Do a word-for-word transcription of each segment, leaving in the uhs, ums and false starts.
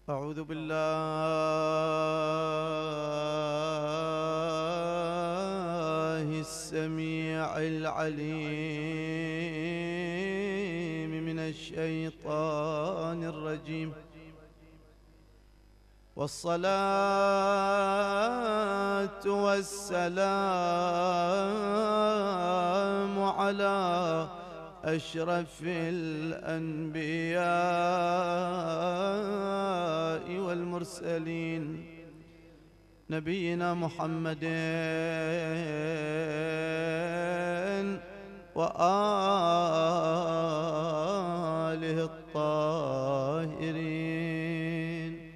أعوذ بالله السميع العليم من الشيطان الرجيم، والصلاة والسلام على أشرف الأنبياء والمرسلين، نبينا محمد وآله الطاهرين.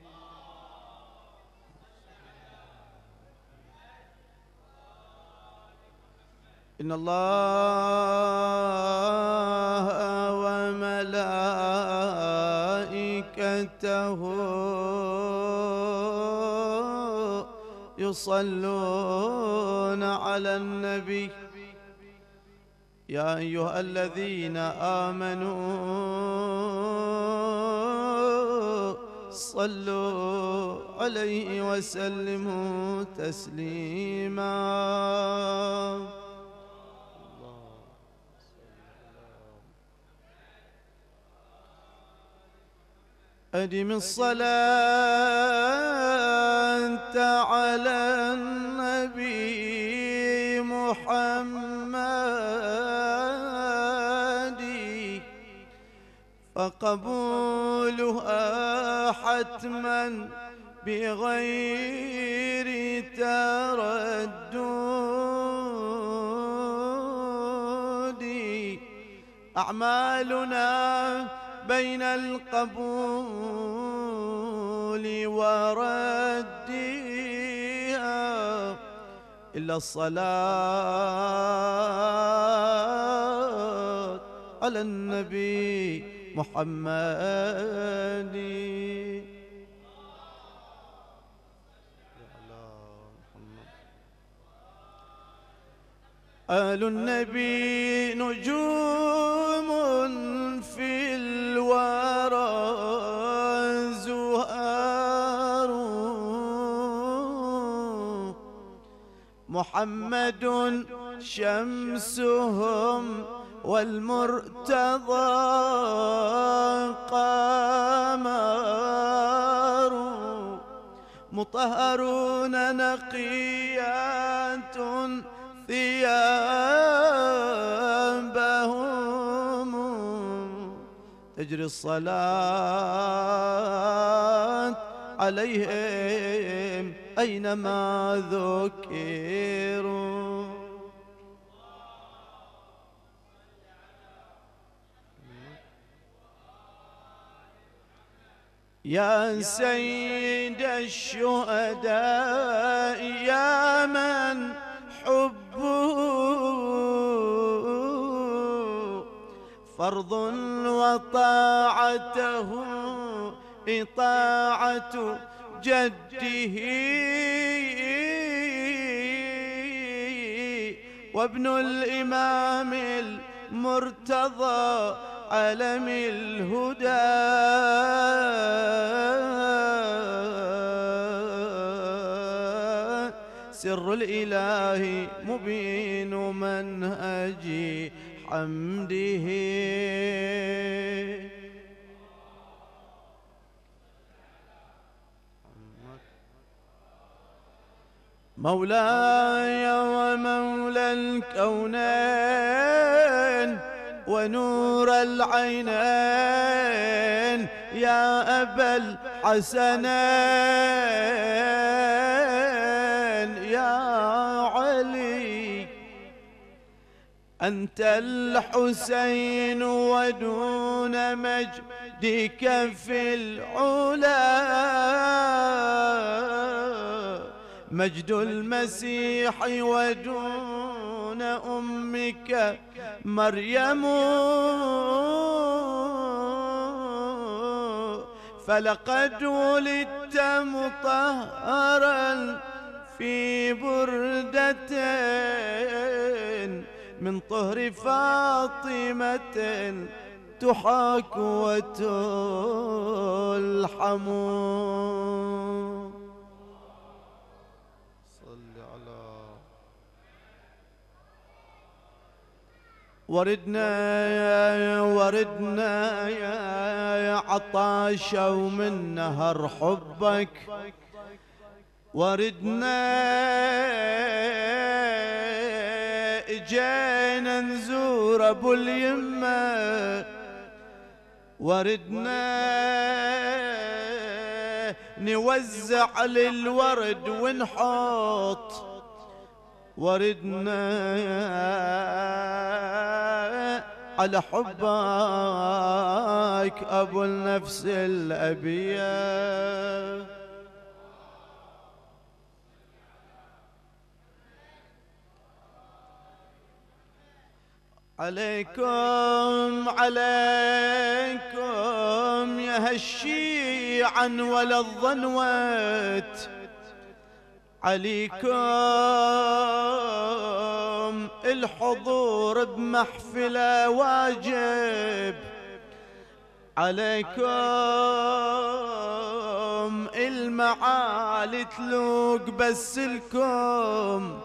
إن الله وملائكته يصلون على النبي، يا أيها الذين آمنوا صلوا عليه وسلموا تسليما. أدم الصلاة على النبي محمد، فقبولها حتما بغير تردد. أعمالنا بين القبول وردها إلا الصلاة على النبي محمد. آل النبي نجوم في الورى زهار، محمد شمسهم والمرتضى قمر، مطهرون نقيات ثيابهم، تجري الصلاة عليهم أينما ذكروا. يا سيد الشهداء يا من حبه فرض وطاعته إطاعة جده، وابن الإمام المرتضى علم الهدى، سر الإله مبين منهج حمده. مولاي ومولى الكونين ونور العينين، يا أبا الحسنين يا علي، أنت الحسين ودون مجدك في العلا مجد المسيح ودون أمك مريم، فلقد ولدت مطهرا في بردة من طهر فاطمة تحاك وتلحم. صل على وردنا يا وردنا يا عطاشة ومن نهر حبك، وردنا اجينا نزور ابو اليمة، وردنا نوزع للورد ونحط، وردنا على حبك ابو النفس الابيه. عليكم عليكم يا هالشيعا ولا الظنوات، عليكم الحضور بمحفله واجب، عليكم المعالي تلوق بس لكم،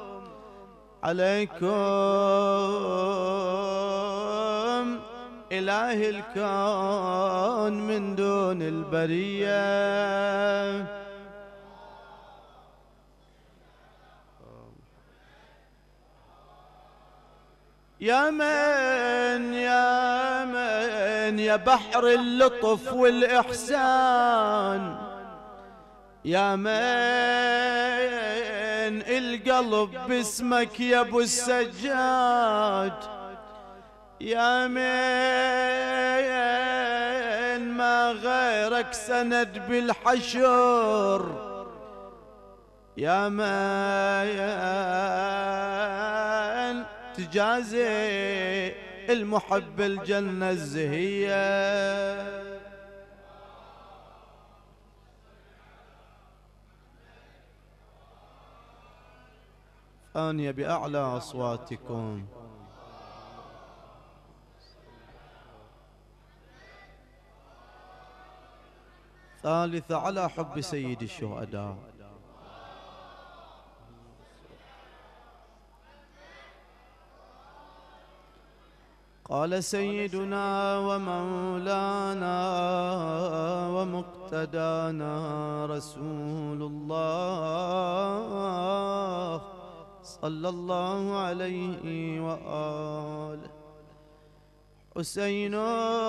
عليكم إله الكون من دون البرية. يا من يا من يا بحر اللطف والإحسان، يا من القلب باسمك يا ابو السجاد، يا من ما غيرك سند بالحشر، يا من تجازي المحب الجنة الزهية. ثانية بأعلى أصواتكم. ثالثة على حب سيد الشهداء. قال سيدنا ومولانا ومقتدانا رسول الله صلى الله عليه وآله: حسين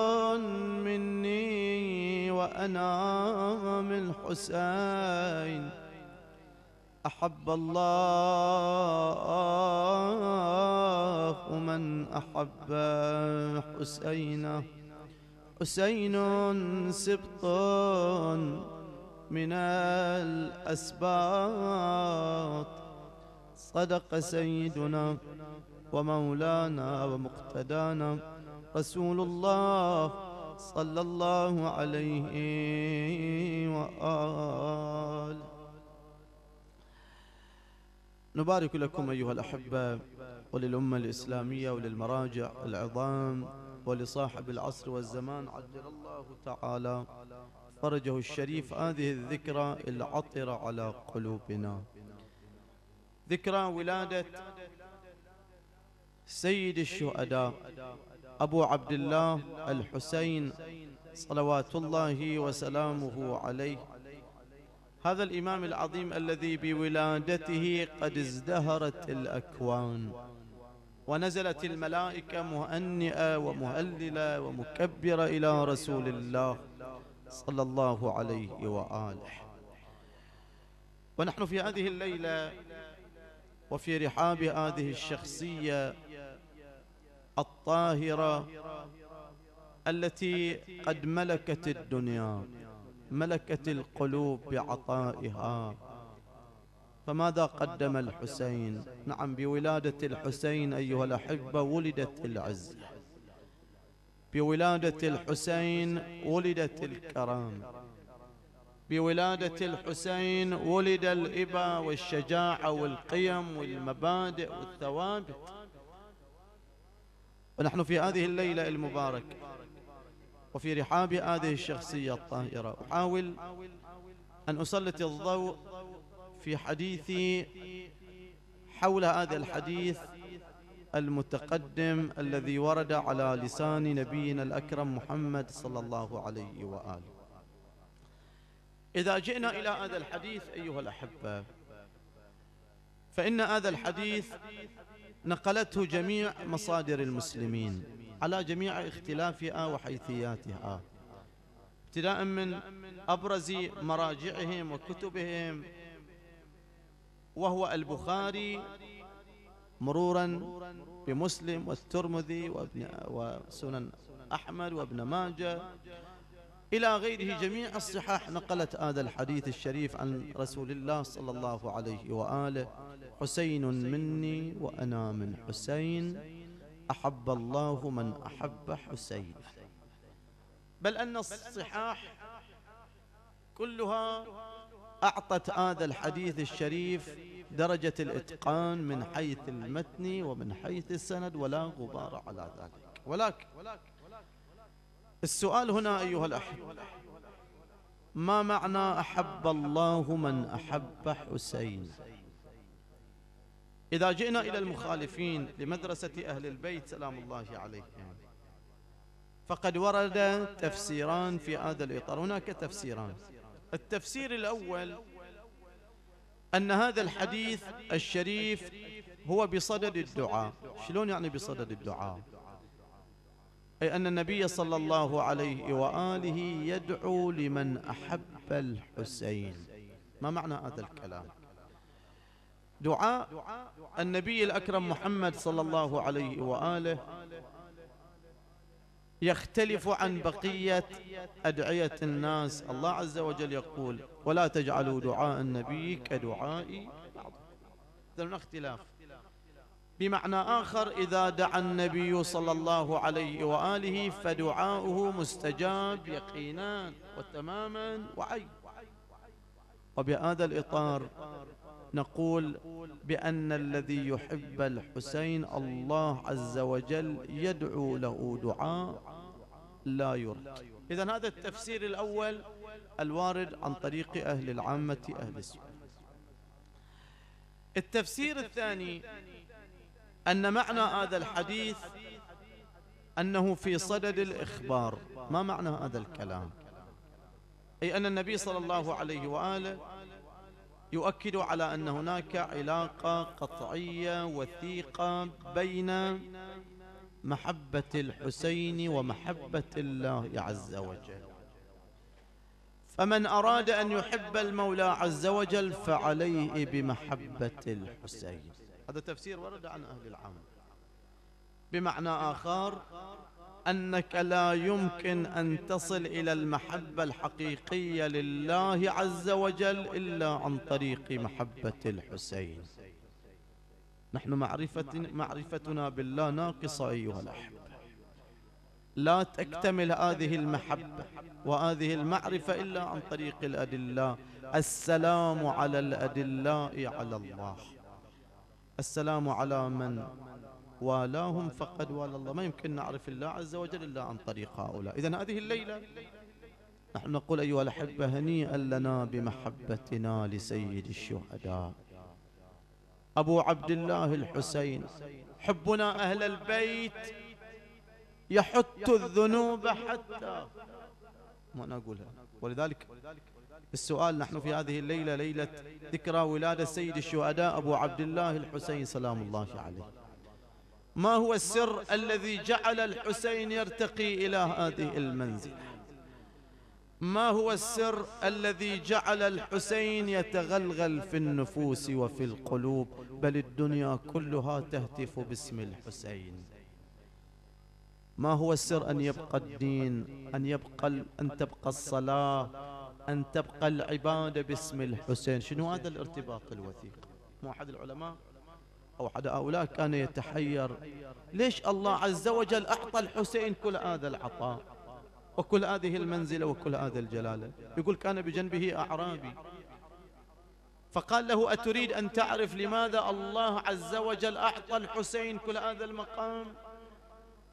مني وأنا من الحسين، أحب الله من أحب حسينا، حسين سبط من الأسباط، صدق سيدنا ومولانا ومقتدانا رسول الله صلى الله عليه وآله. نبارك لكم أيها الأحبة، وللأمة الإسلامية وللمراجع العظام ولصاحب العصر والزمان عجل الله تعالى فرجه الشريف هذه الذكرى العطرة على قلوبنا، ذكرى ولادة سيد الشهداء أبو عبد الله الحسين صلوات الله وسلامه عليه، هذا الإمام العظيم الذي بولادته قد ازدهرت الأكوان ونزلت الملائكة مهنئة ومهللة ومكبرة إلى رسول الله صلى الله عليه وآله. ونحن في هذه الليلة وفي رحاب هذه الشخصية الطاهرة التي قد ملكت الدنيا، ملكت القلوب بعطائها. فماذا قدم الحسين؟ نعم، بولادة الحسين أيها الأحبة ولدت العزة، بولادة الحسين ولدت الكرامة، بولادة الحسين ولد الإبا والشجاعة والقيم والمبادئ والثوابت. ونحن في هذه الليلة المباركة وفي رحاب هذه الشخصية الطاهرة أحاول أن أسلط الضوء في حديثي حول هذا الحديث المتقدم الذي ورد على لسان نبينا الأكرم محمد صلى الله عليه وآله. إذا جئنا إلى هذا الحديث أيها الأحبة، فإن هذا الحديث نقلته جميع مصادر المسلمين على جميع اختلافها وحيثياتها، ابتداء من أبرز مراجعهم وكتبهم وهو البخاري، مرورا بمسلم والترمذي وابن وسنن أحمد وابن ماجه إلى غيره. جميع الصحاح نقلت هذا الحديث الشريف عن رسول الله صلى الله عليه وآله: حسين مني وأنا من حسين، أحب الله من أحب حسين. بل أن الصحاح كلها أعطت هذا الحديث الشريف درجة الإتقان من حيث المتن ومن حيث السند، ولا غبار على ذلك. ولكن السؤال هنا أيها الأحبة، ما معنى أحب الله من أحب حسين؟ إذا جئنا إلى المخالفين لمدرسة أهل البيت سلام الله عليهم، فقد ورد تفسيران في هذا الإطار. هناك تفسيران. التفسير الأول أن هذا الحديث الشريف هو بصدد الدعاء. شلون يعني بصدد الدعاء؟ أي أن النبي صلى الله عليه وآله يدعو لمن أحب الحسين. ما معنى هذا الكلام؟ دعاء النبي الأكرم محمد صلى الله عليه وآله يختلف عن بقية أدعية الناس. الله عز وجل يقول: ولا تجعلوا دعاء النبي كدعاء بعضكم. ذلك اختلاف. بمعنى آخر، إذا دعا النبي صلى الله عليه وآله فدعاؤه مستجاب يقينا وتماما وعين. وبهذا الإطار نقول بأن الذي يحب الحسين الله عز وجل يدعو له دعاء لا يرد. إذن هذا التفسير الأول الوارد عن طريق أهل العامة أهل السنة. التفسير الثاني أن معنى هذا الحديث أنه في صدد الإخبار. ما معنى هذا الكلام؟ أي أن النبي صلى الله عليه وآله يؤكد على أن هناك علاقة قطعية وثيقة بين محبة الحسين ومحبة الله عز وجل. فمن أراد أن يحب المولى عز وجل فعليه بمحبة الحسين. هذا تفسير ورد عن أهل العام. بمعنى آخر، أنك لا يمكن أن تصل إلى المحبة الحقيقية لله عز وجل إلا عن طريق محبة الحسين. نحن معرفة معرفتنا بالله ناقصة أيها الأحبة. لا تكتمل هذه المحبة وهذه المعرفة إلا عن طريق الأدلة. السلام على الأدلاء على الله. السلام على من والاهم فقد والى الله. ما يمكن نعرف الله عز وجل إلا عن طريق هؤلاء. إذن هذه الليلة نحن نقول أيها الأحبة: هنيئا لنا بمحبتنا لسيد الشهداء أبو عبد الله الحسين. حبنا أهل البيت يحت الذنوب حتى ما أنا أقولها. ولذلك السؤال: نحن في هذه الليلة ليلة ذكرى ولادة سيد الشهداء أبو عبد الله الحسين سلام الله عليه، ما هو السر الذي جعل الحسين يرتقي إلى هذه المنزلة؟ ما هو السر الذي جعل الحسين يتغلغل في النفوس وفي القلوب، بل الدنيا كلها تهتف باسم الحسين؟ ما هو السر أن يبقى الدين، أن يبقى أن تبقى الصلاة، أن تبقى العبادة باسم الحسين؟ شنو هذا الارتباط الوثيق؟ مو أحد العلماء أو أحد هؤلاء كان يتحير ليش الله عز وجل أعطى الحسين كل هذا العطاء وكل هذه المنزلة وكل هذا الجلالة؟ يقول: كان بجنبه أعرابي فقال له: أتريد أن تعرف لماذا الله عز وجل أعطى الحسين كل هذا المقام؟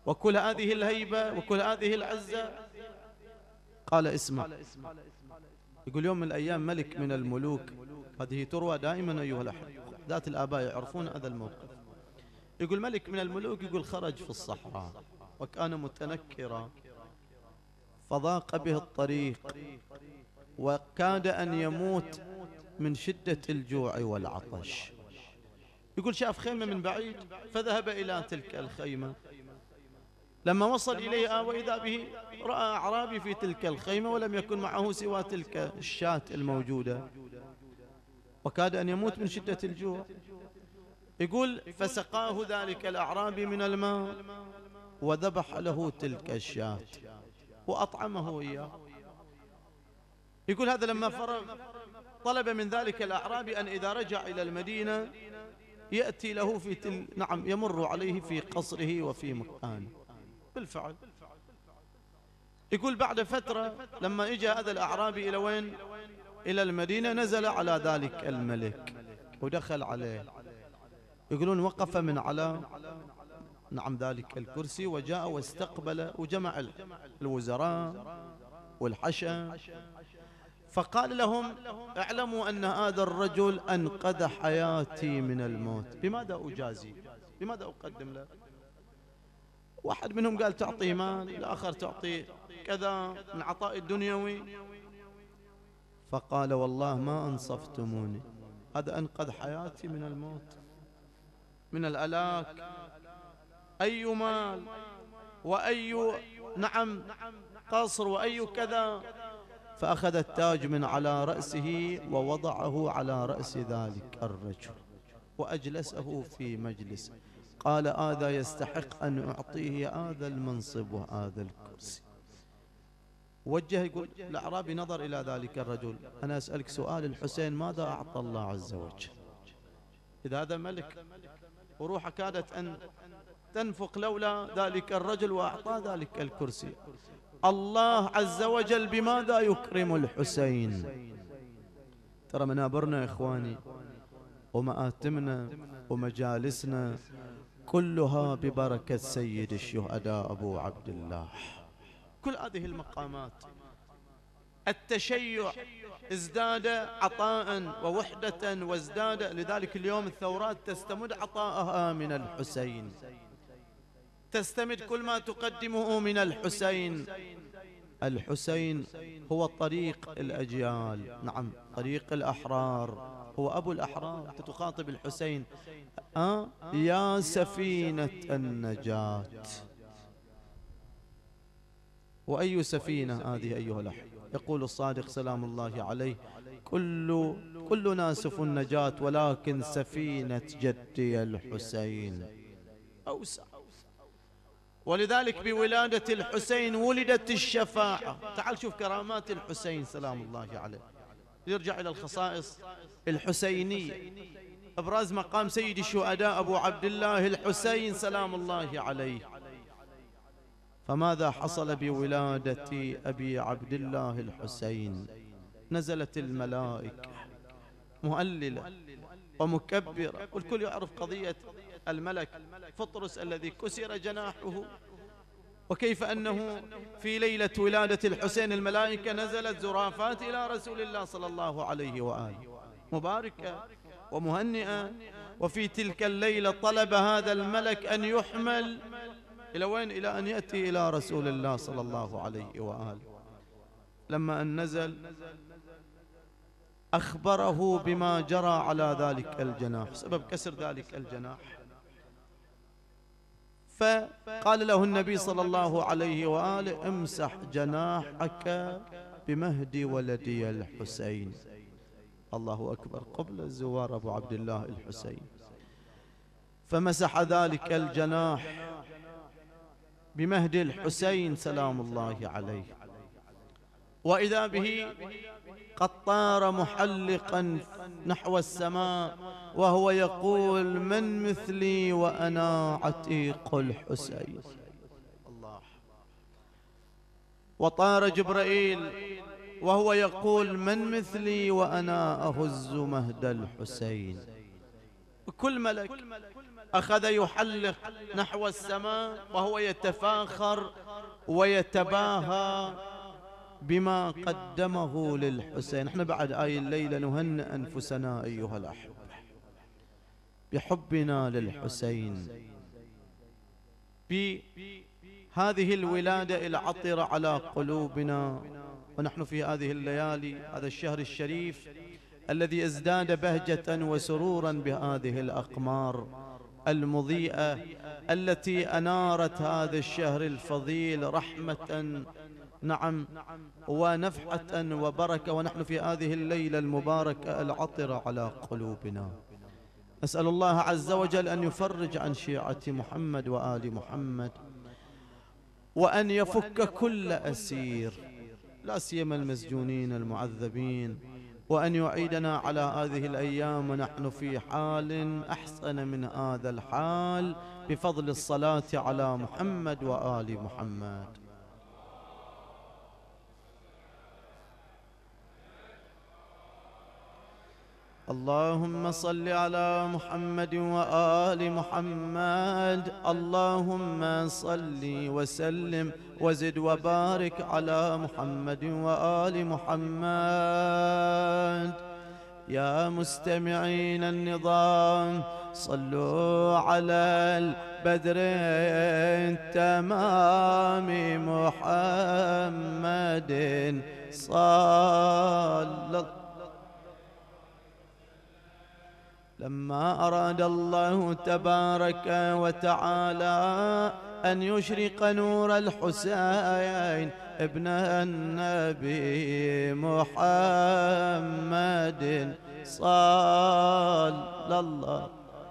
وكل هذه الهيبة وكل هذه العزة؟ قال اسمع، يقول يوم من الأيام ملك من الملوك، هذه تروى دائما أيها الأحبة، ذات الآباء يعرفون هذا الموقف. يقول ملك من الملوك يقول خرج في الصحراء وكان متنكرا، فضاق به الطريق وكاد أن يموت من شدة الجوع والعطش. يقول شاف خيمة من بعيد فذهب إلى تلك الخيمة، لما وصل إليها وإذا به رأى أعرابي في تلك الخيمة ولم يكن معه سوى تلك الشاة الموجودة، وكاد أن يموت من شدة الجوع. يقول فسقاه ذلك الأعرابي من الماء وذبح له تلك الشاة وأطعمه إياه. يقول هذا لما فرغ طلب من ذلك الأعرابي أن إذا رجع إلى المدينة يأتي له في تل... نعم يمر عليه في قصره وفي مكانه. بالفعل يقول بعد فترة لما إجى هذا الأعرابي إلى وين؟ إلى المدينة، نزل على ذلك الملك ودخل عليه. يقولون وقف من على نعم ذلك الكرسي وجاء واستقبل وجمع الوزراء والحشا، فقال لهم اعلموا أن هذا الرجل أنقذ حياتي من الموت، بماذا أجازي؟ بماذا أقدم له؟ واحد منهم قال تعطيه مال، الآخر تعطيه كذا من عطاء الدنيوي. فقال والله ما أنصفتموني، هذا أنقذ حياتي من الموت من الألاك، أي مال وأي نعم قصر وأي كذا. فأخذ التاج من على رأسه ووضعه على رأس ذلك الرجل وأجلسه في مجلسه. قال هذا يستحق أن أعطيه هذا المنصب وهذا الكرسي. وجه يقول الأعرابي نظر إلى ذلك الرجل، أنا أسألك سؤال، الحسين ماذا أعطى الله عز وجل؟ إذا هذا ملك وروحه كادت أن تنفق لولا ذلك الرجل وأعطى ذلك الكرسي. الله عز وجل بماذا يكرم الحسين؟ ترى منابرنا يا إخواني ومآتمنا ومجالسنا كلها ببركة سيد الشهداء أبو عبد الله. كل هذه المقامات التشيع ازداد عطاء ووحدة وازداد، لذلك اليوم الثورات تستمد عطاءها من الحسين، تستمد كل ما تقدمه من الحسين. الحسين هو طريق الأجيال، نعم طريق الأحرار، هو أبو الأحرار. تخاطب الحسين آه يا سفينة النجاة. وأي سفينة هذه أيها الأحبة؟ يقول الصادق سلام الله عليه كل كلنا سفن النجاة ولكن سفينة جدي الحسين أوسع. ولذلك بولادة الحسين ولدت الشفاعة. تعال شوف كرامات الحسين سلام الله عليه. يرجع إلى الخصائص الحسينية، إبراز مقام سيد الشهداء أبو عبد الله الحسين سلام الله عليه. فماذا حصل بولادة أبي عبد الله الحسين؟ نزلت الملائكة مهللة ومكبرة، والكل يعرف قضية الملك فطرس الذي كسر جناحه، وكيف أنه في ليلة ولادة الحسين الملائكة نزلت زرافات إلى رسول الله صلى الله عليه وآله مباركة ومهنئة. وفي تلك الليلة طلب هذا الملك أن يحمل إلى وين؟ إلى أن يأتي إلى رسول الله صلى الله عليه وآله. لما أن نزل أخبره بما جرى على ذلك الجناح، سبب كسر ذلك الجناح. فقال له النبي صلى الله عليه وآله امسح جناحك بمهدي ولدي الحسين. الله أكبر. قبل الزوار أبو عبد الله الحسين، فمسح ذلك الجناح بمهدي الحسين سلام الله عليه، وإذا به قد طار محلقا نحو السماء وهو يقول من مثلي وأنا عتيق الحسين. الله. وطار جبرائيل وهو يقول من مثلي وأنا أهز مهد الحسين. كل ملك أخذ يحلق نحو السماء وهو يتفاخر ويتباهى بما قدمه للحسين. احنا بعد آي الليلة نهنئ أنفسنا أيها الأحبة بحبنا للحسين، بهذه الولادة العطرة على قلوبنا، ونحن في هذه الليالي هذا الشهر الشريف الذي ازداد بهجة وسرورا بهذه الأقمار المضيئة التي أنارت هذا الشهر الفضيل رحمة، نعم، ونفحة وبركة، ونحن في هذه الليلة المباركة العطرة على قلوبنا. أسأل الله عز وجل أن يفرج عن شيعة محمد وآل محمد، وأن يفك كل أسير لا سيما المسجونين المعذبين، وأن يعيدنا على هذه الأيام ونحن في حال أحسن من هذا الحال بفضل الصلاة على محمد وآل محمد. اللهم صل على محمد وآل محمد. اللهم صل وسلم وزد وبارك على محمد وآل محمد. يا مستمعين النظام صلوا على البدر التمام محمد صلى. لما أراد الله تبارك وتعالى أن يشرق نور الحسين ابن النبي محمد صلى الله،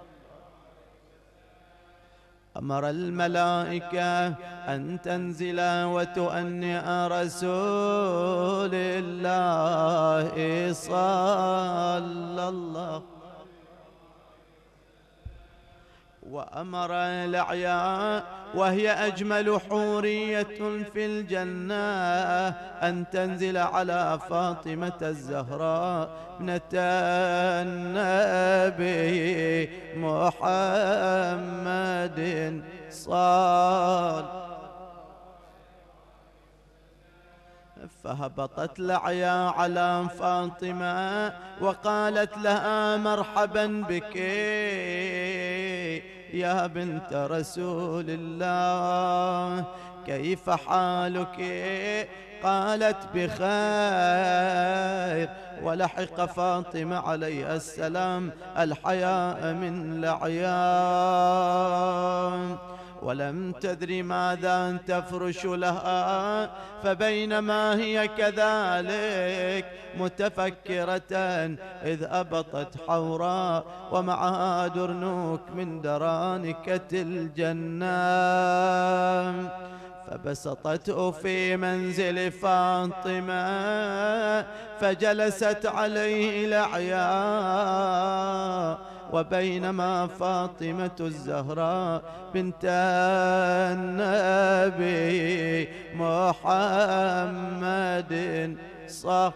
أمر الملائكة أن تنزل وتؤنئ رسول الله صلى الله، وأمر الأعياء وهي أجمل حورية في الجنة أن تنزل على فاطمة الزهراء ابنة النبي محمد صلى. فهبطت الأعياء على فاطمة وقالت لها مرحبا بك يا بنت رسول الله، كيف حالك؟ قالت بخير. ولحق فاطمة عليه السلام الحياء من الأعيان، ولم تدري ماذا تفرش لها، فبينما هي كذلك متفكرة إذ أبطت حوراء ومعها درنوك من درانكة الجنة، فبسطته في منزل فاطمة فجلست عليه الأعياء، وبينما فاطمة الزهراء بنت النبي محمد صلى،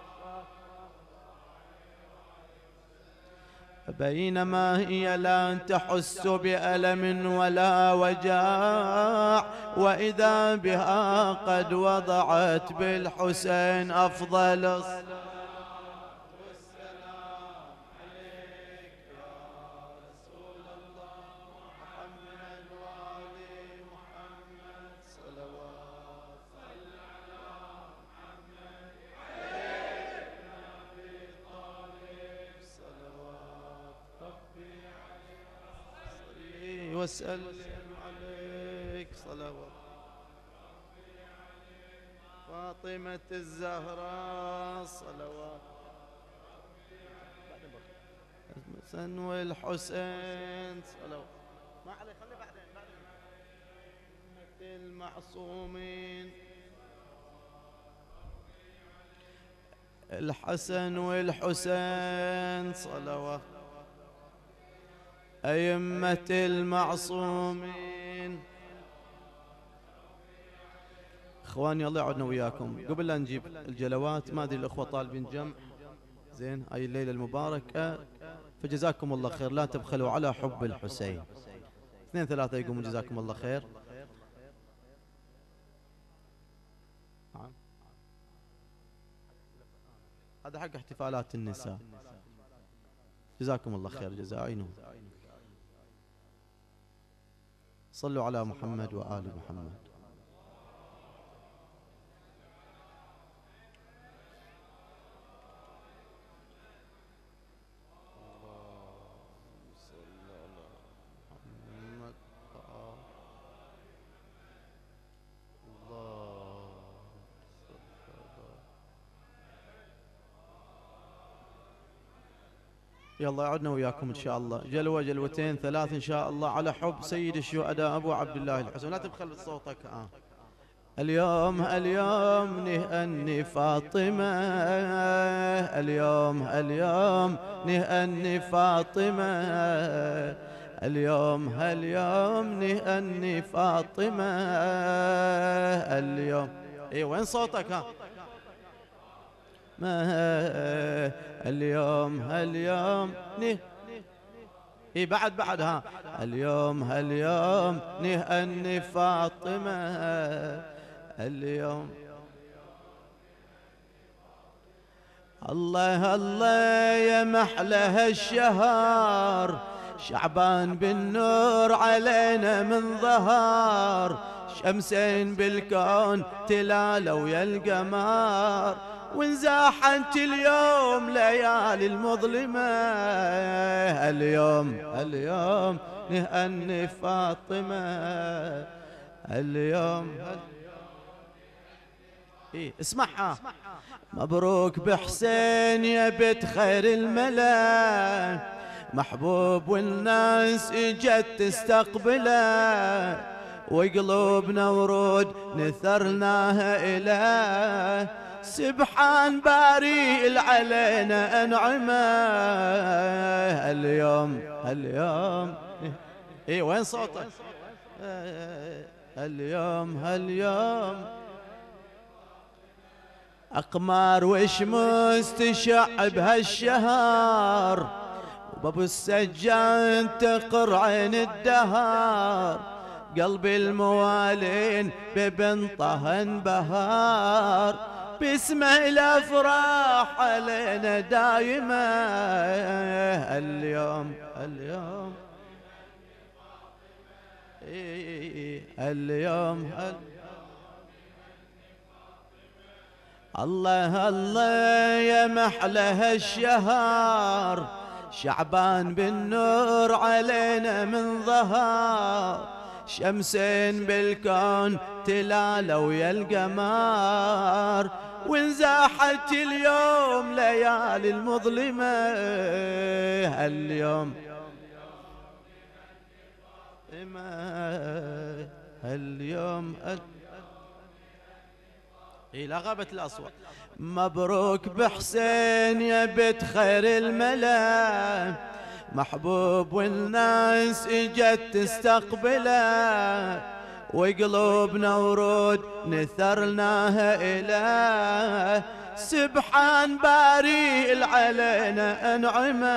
بينما هي لا تحس بألم ولا وجاع، وإذا بها قد وضعت بالحسين أفضل الصلاة والسلام عليك يا رسول الله محمد وآل محمد صلوات صل على محمد عليك نبي طالب صلوات ربي عليك وسلم عليك صلوات فاطمة الزهراء صلوات الحسن والحسين صلوات ما عليه خلي بعدين بعدين المعصومين الحسن والحسين صلوات أئمة المعصومين. اخواني الله يعودنا وياكم. قبل لا نجيب الجلوات ما ادري الاخوه طالبين جمع زين هاي الليله المباركه، فجزاكم الله خير، لا تبخلوا على حب الحسين. اثنين ثلاثة يقومون جزاكم الله خير. هذا حق احتفالات النساء. جزاكم الله خير جزاء. عينهم. صلوا على محمد وآل محمد. يلا يعدنا وياكم ان شاء الله جلوه جلوتين ثلاث ان شاء الله على حب سيد الشهداء ابو عبد الله الحسين. لا تبخل صوتك. آه. اليوم اليوم نهني فاطمه، اليوم اليوم نهني فاطمه، اليوم اليوم نهني فاطمه، اليوم. اي وين صوتك؟ ها ما اليوم اليوم نه اي بعد بعد ها اليوم اليوم نهني فاطمة، اليوم. الله الله يا محلى الشهر، شعبان بالنور علينا من ظهر، شمسين بالكون تلالوا يا القمر، وانزاحت اليوم ليالي المظلمة، اليوم اليوم نهني فاطمة، اليوم. إيه اسمعها. مبروك بحسين يا بيت خير الملا، محبوب والناس اجت تستقبله، وقلوبنا ورود نثرناها إله، سبحان باري علينا أنعمه، اليوم اليوم. اي وين صوتك؟ اليوم اليوم أقمار وشموس تشع بهالشهر، وبابو السجان تقر عين الدهر، قلبي الموالين ببنطه انبهار، باسمه الافراح علينا دايما، اليوم اليوم. اليوم الله الله يا محلى الشهر، شعبان بالنور علينا من ظهر، شمسين بالكون تلالوا يا القمر، وانزاحت اليوم ليالي المظلمة، اليوم اليوم. إيه لا غابت الأصوات. مبروك بحسين يا بيت خير الملا، محبوب والناس اجت تستقبله، وقلوبنا ورود نثرناها إله، سبحان باري علينا أنعمه،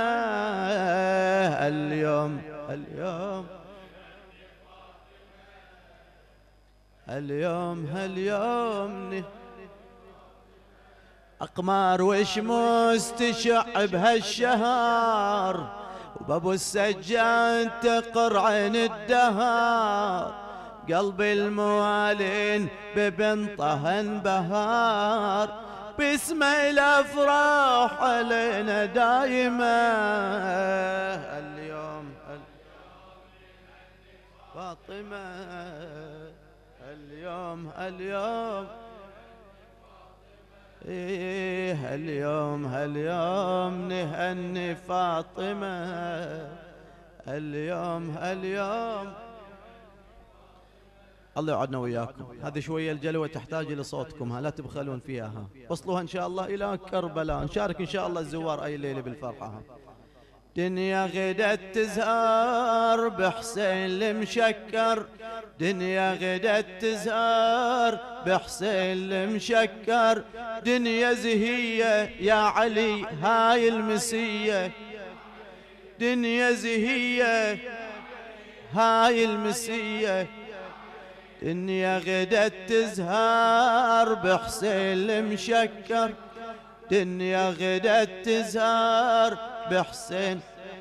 اليوم اليوم. اليوم اليوم أقمار وشموس تشع بهالشهر، وبابو السجان تقر عين الدهر، قلبي الموالين ببنطه انبهار، باسمه الافراح علينا دايما، اليوم فاطمة، اليوم اليوم. إيه اليوم اليوم نهني فاطمة، اليوم اليوم. الله يعدنا وياكم. هذه شوية الجلوة تحتاج إلى صوتكم، لا تبخلون فيها. وصلوها إن شاء الله إلى كربلاء، نشارك إن شاء الله الزوار أي ليلة بالفرحة. دنيا غدت تزهر بحسين المشكر، دنيا غدت تزهر بحسين المشكر، دنيا زهية يا علي هاي المسية، دنيا زهية هاي المسية، دنيا غدت تزهر بحسين المشكر، دنيا غدت تزهر بحسين.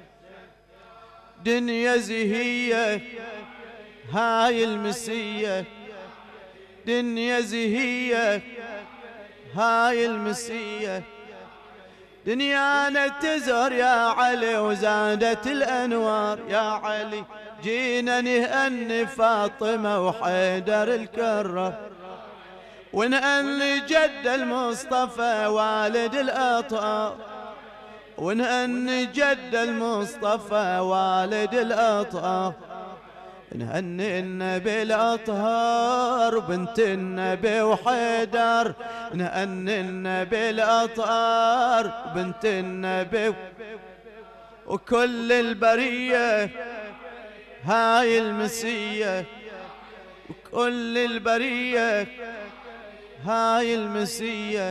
دنيا زهية هاي المسية، دنيا زهية هاي المسية، دنيانا تزهر يا علي وزادت الأنوار. يا علي جينا نهني فاطمة وحيدر الكرة، ونهني جد المصطفى والد الأطهار، ونهني جد المصطفى والد الأطهار، نهني النبي الأطهار بنت النبي وحيدر، نهني النبي الأطهار بنت النبي وكل البرية هاي المسية، وكل البرية هاي المسية.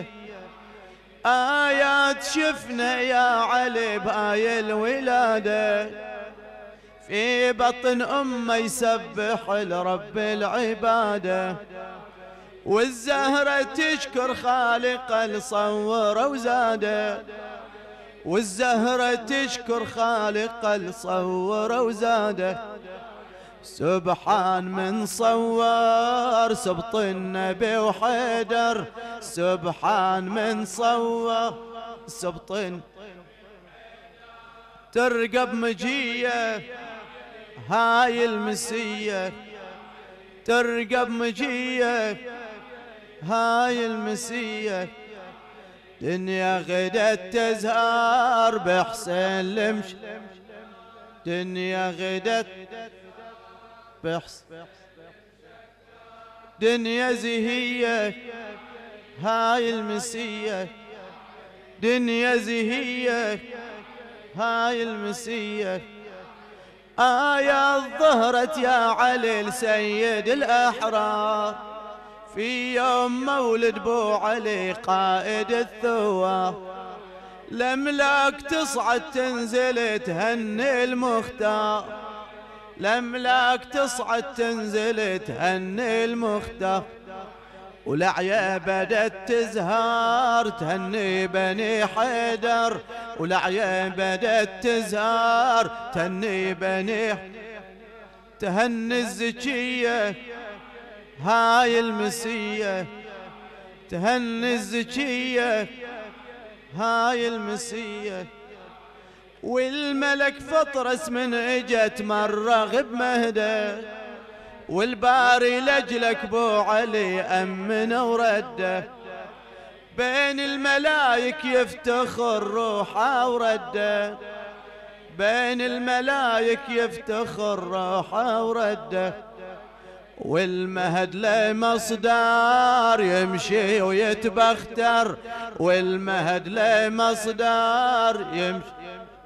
آيات شفنا يا علي بهاي الولادة، في بطن أمه يسبح لرب العبادة، والزهرة تشكر خالق الصور وزاده، والزهرة تشكر خالق الصور وزاده. سبحان من صور سبط النبي وحيدر، سبحان من صور سبط. ترقب مجية هاي المسية، ترقب مجية هاي المسية، دنيا غدت تزهر بحسين لمش، دنيا غدت بحسين. دنيا زهية هاي المسية، دنيا زهية هاي المسية. آيات ظهرت يا علي لسيد الأحرار، في يوم مولد بو علي قائد الثوار، الأملاك تصعد تنزل تهني المختار، الأملاك تصعد تنزل تهني المختار، والأعيا بدت تزهر تهني بني حيدر، والأعيا بدت تزهر تهني بني، تهني الزكية هاي المسية، تهني الزكية هاي المسية. والملك فطرس من اجت مرة بمهده، والباري لجلك بو علي أمنه ورده، بين الملايك يفتخر روحه ورده، بين الملايك يفتخر روحه ورده. والمهد له مصدر يمشي ويتبختر، والمهد له مصدر يمشي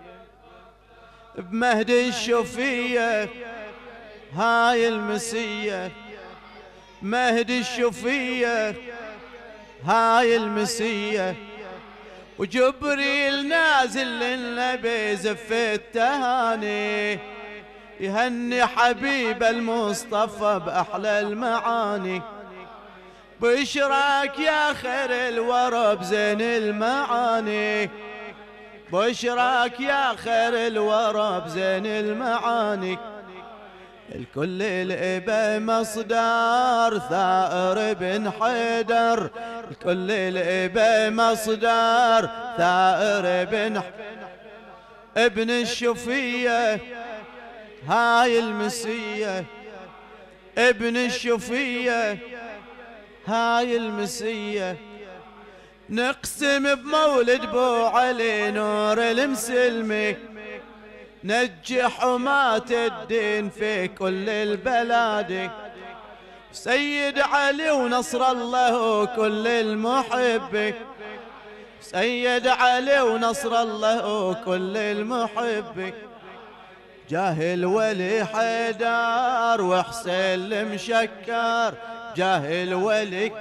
بمهد الشفية هاي المسية، مهد الشفية هاي المسية. وجبريل نازل للنبي زف التهاني، يهني حبيب المصطفى بأحلى المعاني، بشراك يا خير الورى بزين المعاني، بشراك يا خير الورى بزين المعاني. الكل الإبا مصدر ثائر بن حيدر، الكل الإبا مصدر ثائر بن ابن الشفية هاي المسية، ابن الشفية هاي المسية. نقسم بمولد بو علي نور المسلمي، نجي حماة الدين في كل البلاد، سيد علي ونصر الله وكل المحب، سيد علي ونصر الله وكل المحب. جاه الولي حيدر وحسين المشكر، جاه الولي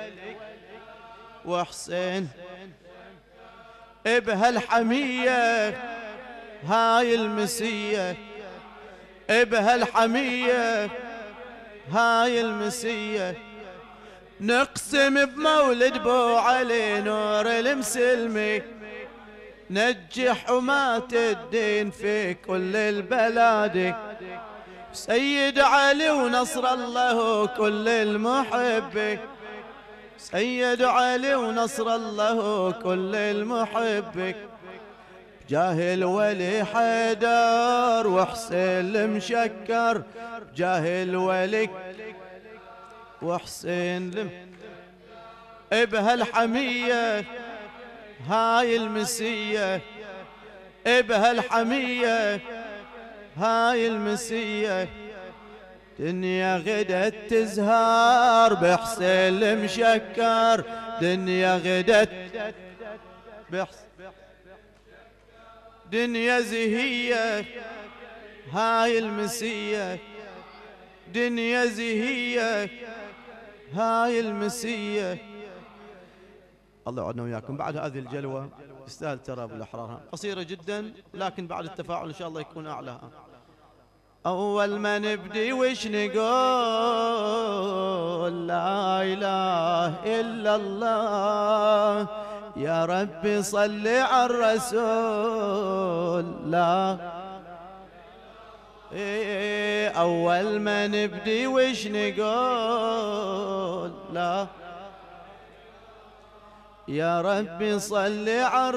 وحسين بهالحمية هاي المسية بهالحمية، هاي المسية نقسم بمولد بو علي نور المسلمي، نجي حماة الدين في كل البلاد، سيد علي ونصر الله كل المحب، سيد علي ونصر الله كل المحب، جاه الولي حيدر وحسين المشكر، جاه الولي وحسين لم بهالحمية، هاي المسية بهالحمية، هاي المسية دنيا غدت تزهر بحسين المشكر، دنيا غدت بحسين دنيا زهية، هاي المسية دنيا زهية، هاي المسية. الله يعودنا وياكم بعد هذه الجلوة، يستاهل ترى بالأحرار، قصيرة جدا لكن بعد التفاعل إن شاء الله يكون أعلى. أول ما نبدي وش نقول؟ لا إله إلا الله، يا ربي صل على الرسول. لا إيه أول ما نبدي وش نقول؟ لا يا ربي صل على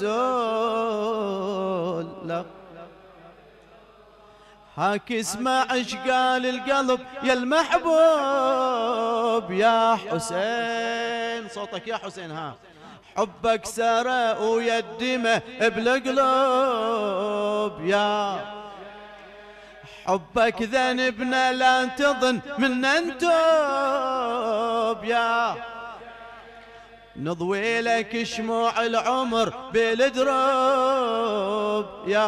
الرسول. لا هاك اسمع ايش قال القلب يا المحبوب يا حسين، صوتك يا حسين، ها حبك سرى ويدمه بالقلوب، يا حبك ذنبنا لا تظن من انتوب، يا نضوي لك شموع العمر بالدروب، يا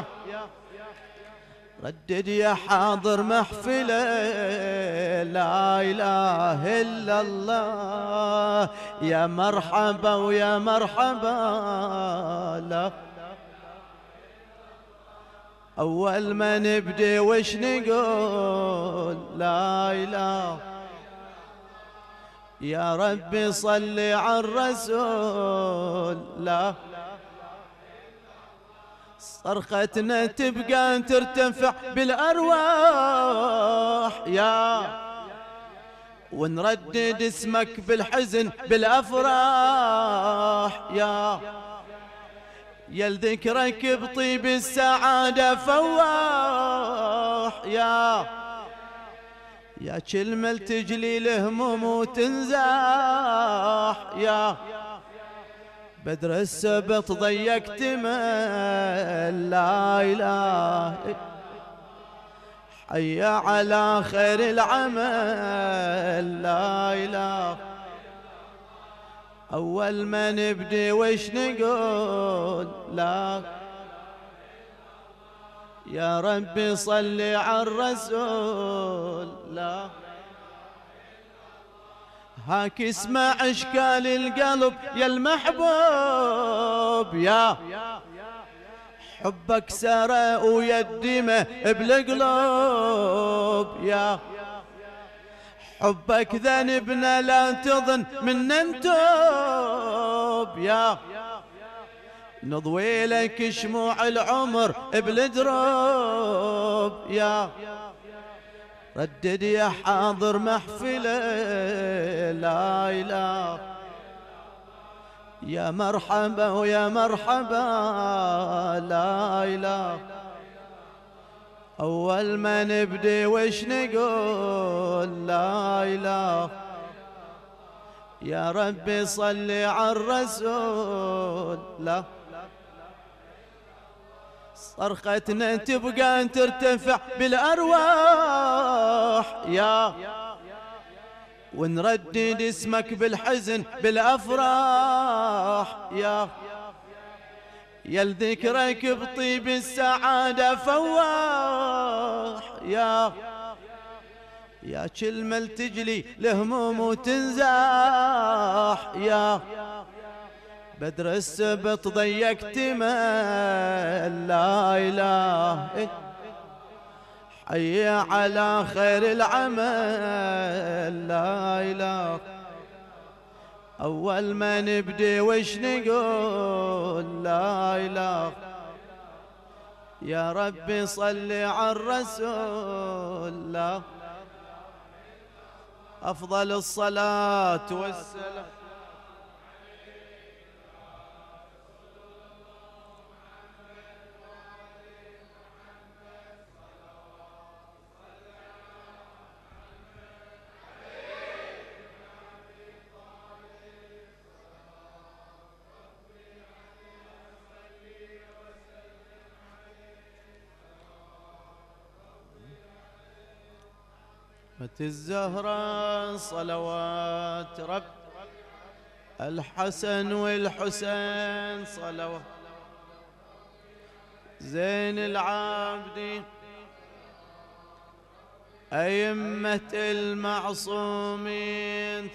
ردد يا حاضر محفله لا اله الا الله، يا مرحبا ويا مرحبا. لا اول ما نبدي وش نقول؟ لا اله يا ربي صل على الرسول. لا صرختنا تبقى ترتفع بالأرواح، يا ونردد اسمك بالحزن بالأفراح، يا يا لذكرك بطيب السعادة فواح، يا يا كلمة تجلي الهموم وتنزاح، يا بدر السبط ضيقت مال. لا إله حي على خير العمل. لا إله أول ما نبدي وش نقول؟ لا يا ربي صل على الرسول. لا هاك اسمع اشكال القلب يا المحبوب، يا حبك سرى ويدمه بالقلوب، يا حبك ذنبنا لا تظن من ننتوب، يا نضوي لك شموع العمر بالدروب، يا ردد يا حاضر محفله لا اله يا مرحبا ويا مرحبا. لا اله اول ما نبدي وش نقول؟ لا اله يا ربي صل على الرسول. لا صرختنا تبقى ترتفع بالأرواح، يا ونردد اسمك بالحزن بالأفراح، يا يا لذكرك بطيب السعادة فواح، يا يا كلمة تجلي الهموم وتنزاح، يا بدر السبط ضيقت مال لا إله إيه حي على خير العمل لا إله. أول ما نبدي وش نقول لا إله. يا ربي صل على الرسول لا أفضل الصلاة والسلام. مت الزهرة صلوات رب الحسن والحسين صلوات زين العابدين أئمة المعصومين.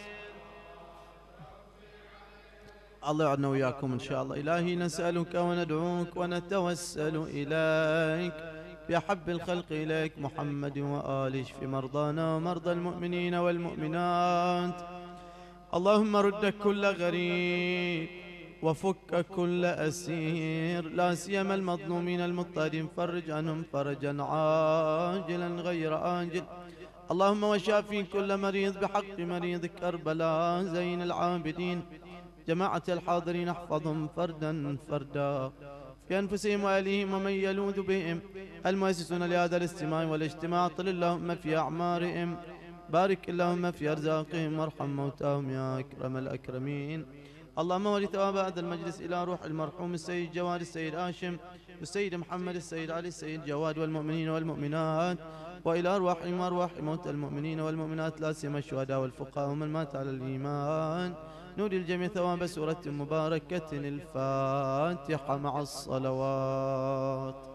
الله يعدنا وياكم إن شاء الله. إلهي نسألك وندعوك ونتوسل إليك بأحب الخلق إليك محمد وآله اشف مرضانا ومرضى المؤمنين والمؤمنات. اللهم رد كل غريب وفك كل أسير لا سيما المظلومين المضطهدين فرج عنهم فرجا عاجلا غير آجل. اللهم وشافي كل مريض بحق مريض كربلاء زين العابدين. جماعة الحاضرين احفظهم فردا فردا في أنفسهم وأهليهم ومن يلوذ بهم. المؤسسون لهذا الاجتماع والاجتماع طل اللهم في أعمارهم بارك اللهم في أرزاقهم وارحم موتاهم يا أكرم الأكرمين. اللهم ول ثواب هذا المجلس إلى روح المرحوم السيد جواد السيد هاشم والسيد محمد السيد علي السيد جواد والمؤمنين والمؤمنات وإلى أرواحهم وأرواح موتى المؤمنين والمؤمنات لا سيما الشهداء والفقهاء ومن مات على الإيمان. نودي الجميع ثواب سورة مباركة الفاتحة مع الصلوات.